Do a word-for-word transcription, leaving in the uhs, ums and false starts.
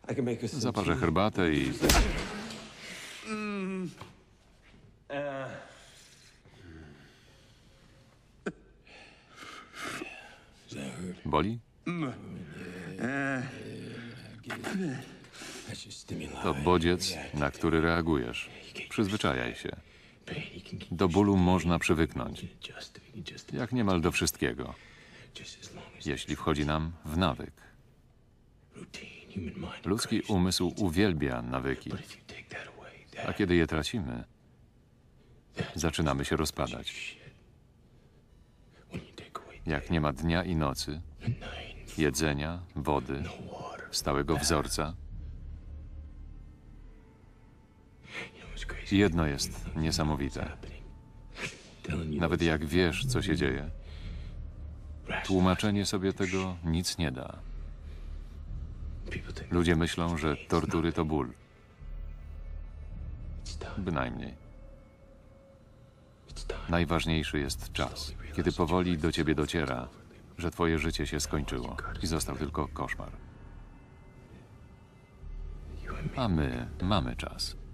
Zaparzę herbatę i... Boli? To bodziec, na który reagujesz. Przyzwyczajaj się. Do bólu można przywyknąć. Jak niemal do wszystkiego. Jeśli wchodzi nam w nawyk. Ludzki umysł uwielbia nawyki. A kiedy je tracimy, zaczynamy się rozpadać. Jak nie ma dnia i nocy, jedzenia, wody, stałego wzorca. Jedno jest niesamowite. Nawet jak wiesz, co się dzieje, tłumaczenie sobie tego nic nie da. Ludzie myślą, że tortury to ból. Bynajmniej. Najważniejszy jest czas, kiedy powoli do ciebie dociera, że twoje życie się skończyło i został tylko koszmar. A my mamy czas.